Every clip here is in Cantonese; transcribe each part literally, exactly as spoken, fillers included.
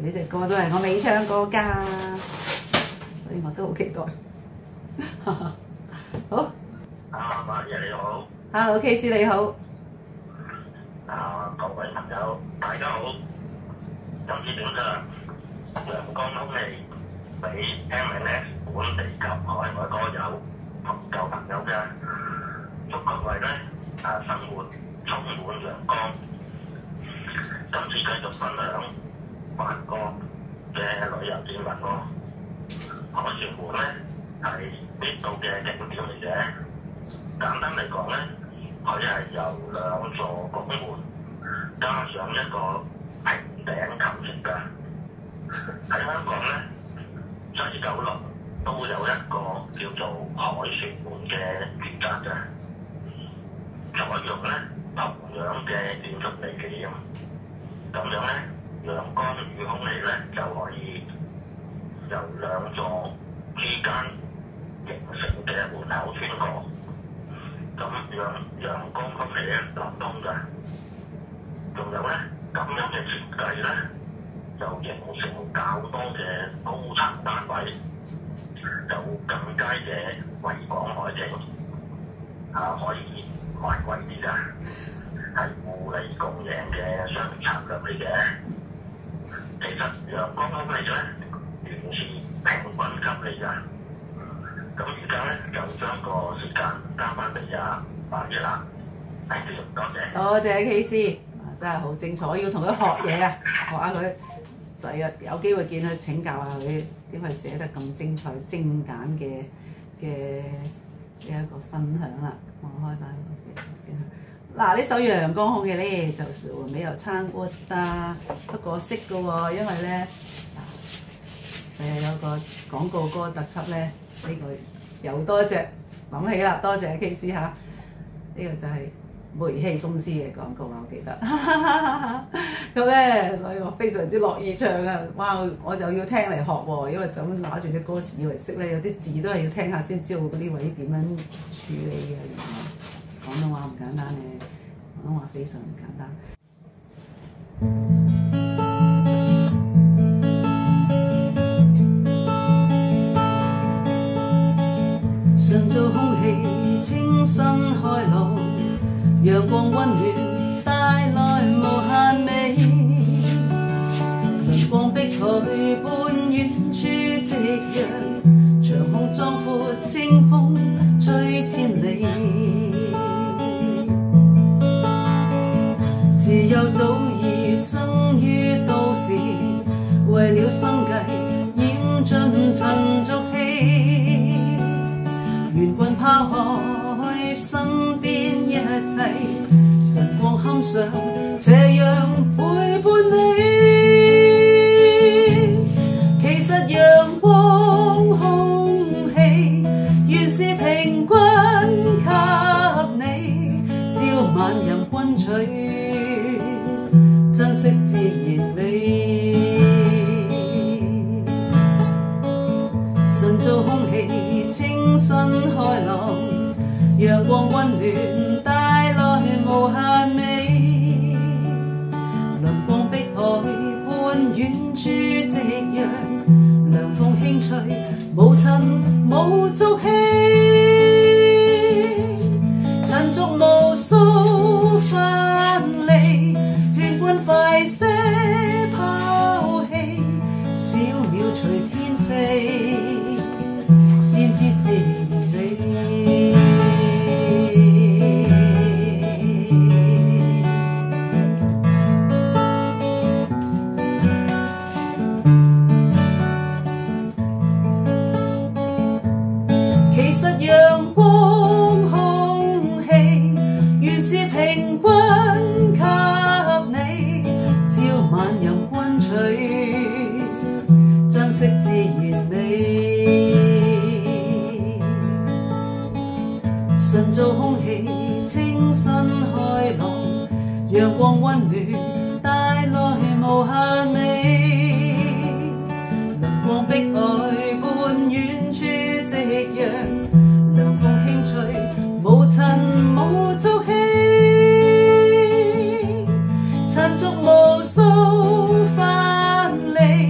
呢隻歌都係我未唱過㗎，所以我都好期待。好。 啊，馬爺你好。 Hello，K C 你好。 啊，各位朋友大家好。今次點出陽光空氣俾 M and S 本地及海外歌友同舊朋友嘅，祝各位咧啊生活充滿陽光。今次繼續分享法國嘅旅遊見聞喎。凱旋門咧係必到嘅景點嚟嘅。簡單嚟講咧，佢係由兩座拱門加上一個平頂構成㗎。喺香港咧，西九龍都有一個叫做凱旋門嘅住宅嘅，採用咧同樣嘅建築地點，咁樣咧陽光與空氣咧就可以由兩座之間形成嘅門口穿過。咁讓陽光空氣咧流通嘅，仲有咧咁樣嘅設計咧，就形成較多嘅高層單位，有更佳嘅維港海景，啊可以賣貴啲㗎，係互利共贏嘅商業策略嚟嘅。其實陽光空氣咧，原是平均級嚟㗎。咁而家咧就將個時間交翻俾阿馬爺啦，係繼續多謝。 多謝 K C， 真係好精彩，要同佢學嘢啊，學下佢，第日有機會見佢請教下佢點解寫得咁精彩精簡嘅嘅呢一個分享啦。我開翻個 Facebook 先啦。嗱，呢首陽光空氣咧，就是我未有參過得，不過識嘅喎，因為咧誒有個廣告歌特輯咧。呢個又多謝諗起啦，多謝 K C 嚇，呢、這個就係煤氣公司嘅廣告啊，我記得。咁咧，所以我非常之樂意唱啊！哇，我就要聽嚟學喎，因為就咁拿住啲歌詞以為識咧，有啲字都係要聽下先知道嗰啲位點樣處理嘅。原來廣東話唔簡單嘅，廣東話非常唔簡單。晨早空氣清新開朗，陽光溫暖帶來無限美。陽光碧海伴遠處夕陽，長空壯闊清風吹千里。自由早已生於都市，為了生計染盡塵俗氣。願君拋開身邊一切，晨光堪上斜陽陪伴你。其實陽光空氣原是平均給你，照萬人均取，珍惜自然美。晨早空氣清新開朗，陽光溫暖帶來無限美。輪光碧海伴遠處夕陽，涼風輕吹，無塵無俗氣。塵俗無數分離，勸君快些拋棄，小鳥隨天飛。先知自然美，其實陽光空氣原是平均給你，照萬人均取，珍惜自然美。晨早空氣清新開朗，陽光溫暖帶來無限美。輪光碧海伴遠處夕陽，涼風輕吹，無塵無俗氣。塵俗無數分離，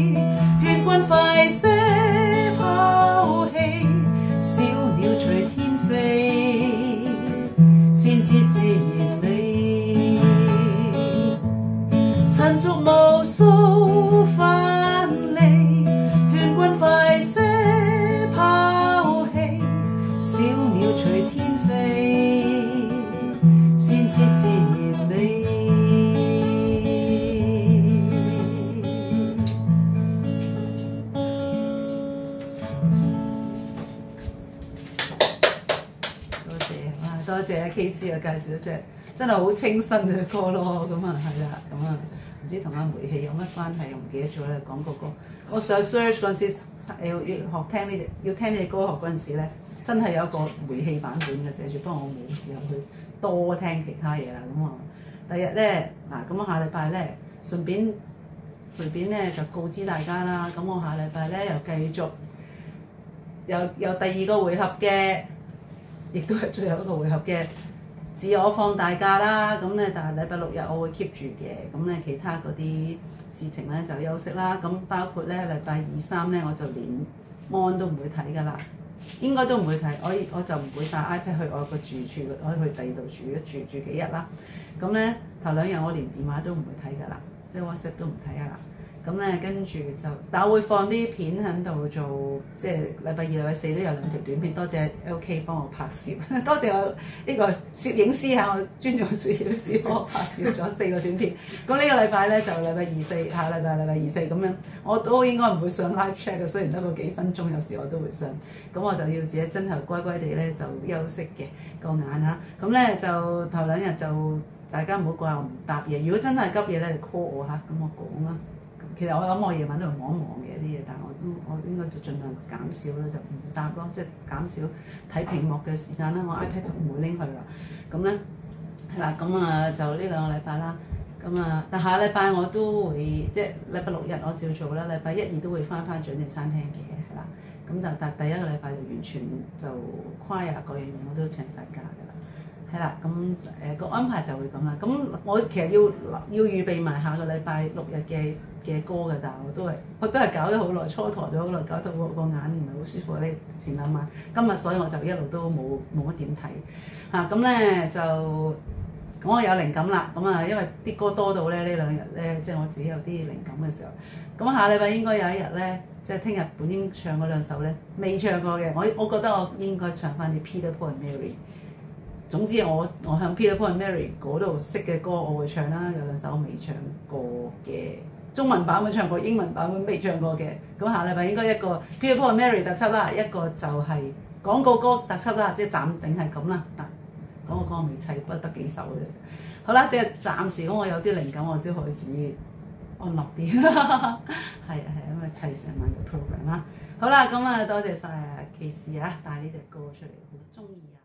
謝 K C 啊，介紹一隻真係好清新嘅歌咯，咁啊係啦，咁啊唔知同阿煤氣有乜關係，我唔記得咗咧。講嗰個我上 search 嗰陣時，要要學聽呢隻，要聽呢隻歌學嗰陣時咧，真係有一個煤氣版本嘅寫住，不過我冇時候去多聽其他嘢啦。咁啊，第日咧嗱，咁我下禮拜咧順便隨便咧就告知大家啦。咁我下禮拜咧又繼續有有第二個回合嘅，亦都係最後一個回合嘅。自我放大假啦，咁咧但係禮拜六日我會 keep 住嘅，咁咧其他嗰啲事情咧就休息啦。咁包括咧禮拜二三咧我就連 mon 都唔會睇㗎啦，應該都唔會睇，我我就唔會帶 iPad 去我個住處，我去第二度住一住住幾日啦。咁咧頭兩日我連電話都唔會睇㗎啦，即係 WhatsApp 都唔睇㗎啦。咁咧跟住就，但我會放啲片喺度做，即係禮拜二、禮拜四都有兩條短片。多謝 L K 幫我拍攝，多謝我呢個攝影師嚇，我專業攝影師幫我拍攝咗四個短片。咁呢個禮拜咧就禮拜二四，下禮拜禮拜二四咁樣，我都應該唔會上 live chat 嘅，雖然得個幾分鐘，有時我都會上。咁我就要自己真係乖乖地咧就休息嘅個眼嚇。咁咧就頭兩日就大家唔好怪我唔答嘢，如果真係急嘢咧，就 call 我嚇，咁我講啦。其實我諗我夜晚都會望一望嘅啲嘢，但係我都我應該就盡量減少啦，就唔答咯，即係減少睇屏幕嘅時間啦。我 iPad 就唔會拎去啦。咁咧係啦，咁啊就呢兩個禮拜啦。咁啊，但下禮拜我都會即係禮拜六日我照做啦，禮拜一二都會翻翻長者餐廳嘅係啦。咁但但第一個禮拜就完全就跨日嗰樣嘢我都請晒假㗎啦。係啦，咁誒個安排就會咁啦。咁我其實要要預備埋下個禮拜六日嘅嘅歌㗎，但係我都係我都係搞咗好耐，蹉跎咗好耐，搞到個個眼唔係好舒服咧。前兩晚今日，所以我就一路都冇冇乜點睇嚇。咁、啊、咧就咁我有靈感啦。咁啊，因為啲歌多到咧呢兩日咧，即係我自己有啲靈感嘅時候。咁下禮拜應該有一日咧，即係聽日本應唱嗰兩首咧未唱過嘅，我我覺得我應該唱翻啲 Peter Paul and Mary。總之我我向 Peter Paul and Mary 嗰度識嘅歌我會唱啦，有兩首未唱過嘅中文版本唱過，英文版本未唱過嘅。咁下禮拜應該一個 Peter Paul and Mary 特輯啦，一個就係廣告歌特輯啦，即係暫定係咁啦。嗱，廣告歌我未砌，不過得幾首嘅啫。好啦，即係暫時咁，我有啲靈感，我先開始安樂啲。係啊係啊，咁啊砌成晚嘅 program 啦。好啦，咁啊多謝晒啊 K C 啊，帶呢隻歌出嚟，好中意啊！